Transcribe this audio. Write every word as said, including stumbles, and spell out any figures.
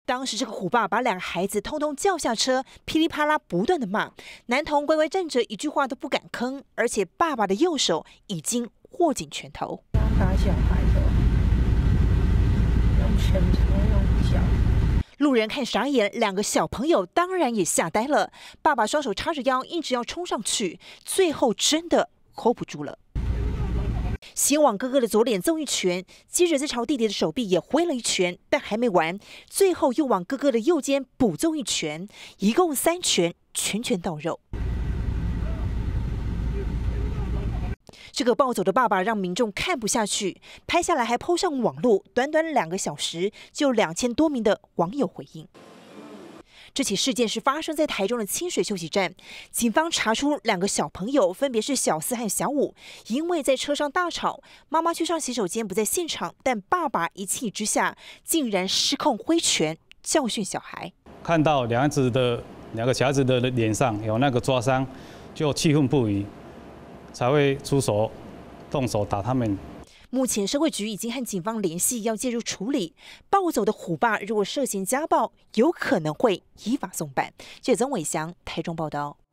当时这个虎爸把两个孩子通通叫下车，噼里啪啦不断的骂，男童乖乖站着，一句话都不敢吭，而且爸爸的右手已经握紧拳头。 打小孩的，用拳头用脚。 路人看傻眼，两个小朋友当然也吓呆了。爸爸双手叉着腰，一直要冲上去，最后真的 hold 不住了。 先往哥哥的左脸揍一拳，接着再朝弟弟的手臂也挥了一拳，但还没完，最后又往哥哥的右肩补揍一拳，一共三拳，拳拳到肉。这个暴走的爸爸让民众看不下去，拍下来还po上网络，短短两个小时就两千多名的网友回应。 这起事件是发生在台中的清水休息站，警方查出两个小朋友分别是小四和小五，因为在车上大吵，妈妈去上洗手间不在现场，但爸爸一气之下竟然失控挥拳教训小孩。 看到两孩子的两个小孩子的脸上有那个抓伤，就气愤不已，才会出手动手打他们。 目前社会局已经和警方联系，要介入处理。暴走的虎爸如果涉嫌家暴，有可能会依法送办。记者曾伟翔台中报道。